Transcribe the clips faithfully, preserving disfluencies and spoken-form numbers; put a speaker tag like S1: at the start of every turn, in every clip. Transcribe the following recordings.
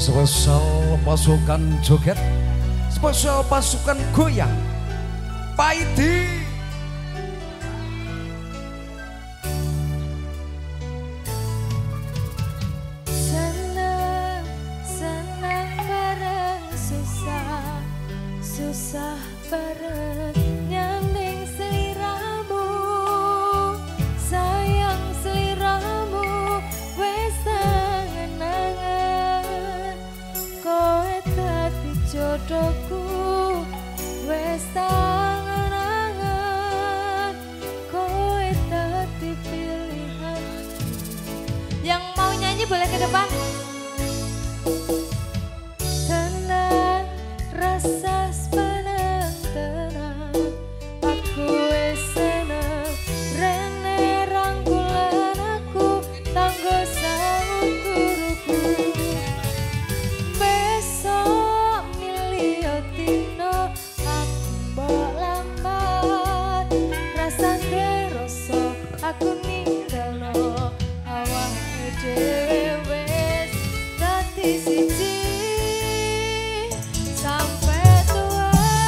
S1: Spesial pasukan joget, spesial pasukan goyang, Paidi.
S2: Senang, senang bareng susah, susah bareng nyanding seliramu, sayang seliramu, wes angen-angen, kowe dadi jodohku, wes angen-angen, kowe dadi pilihan. Yang mau nyanyi boleh ke depan. Tenang, rasa sepanang tenang, aku wis seneng, rene rangkulan aku, tanggo sahut turuku. Besok milio dino, aku mbok lambat, rasane rasa aku ninggalno awake dhewe wis dadi siji sampai tua,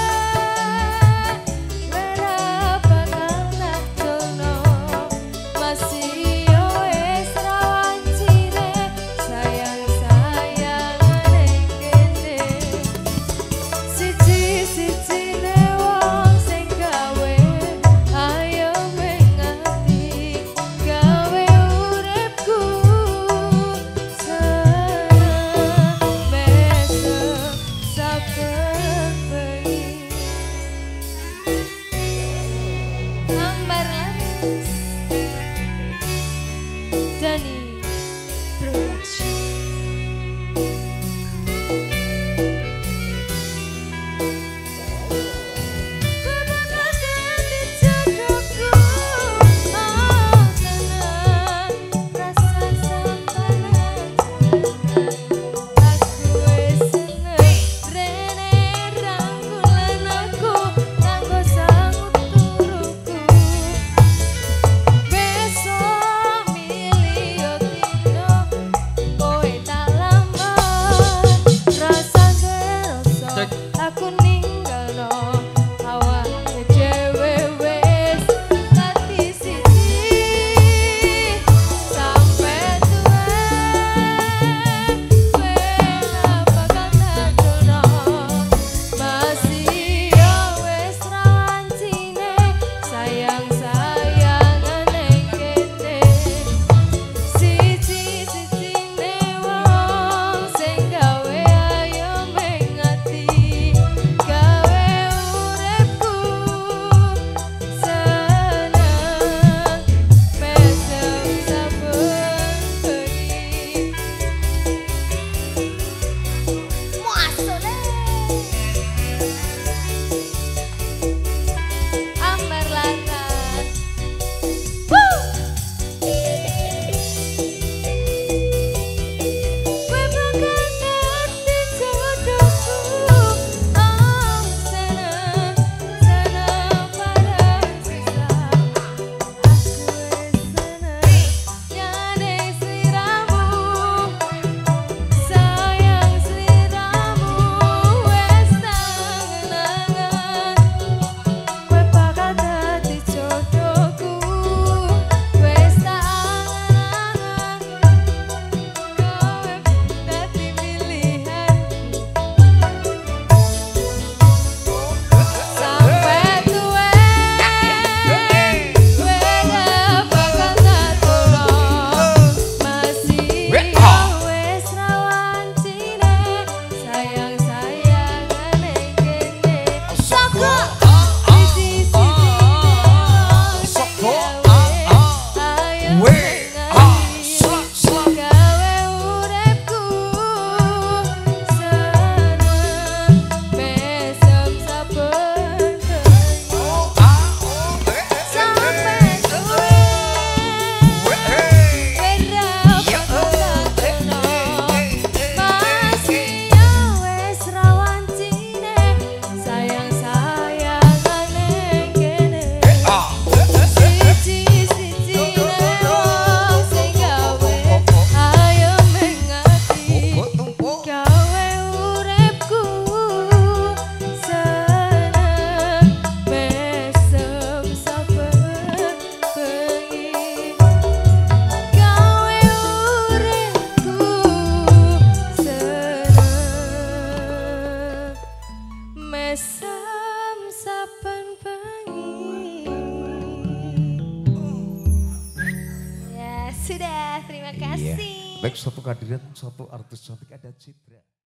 S2: ora bakal nadono, masih yo wis rawan cire, sayang-sayangan ning kene, siji-sijine wong sing gawe ayo mengati, gawe uripku seneng, besok saben bengi ambar laris Dani Production. kasih.
S1: Iya. Baik, satu kehadiran, satu artis cantik ada Citra.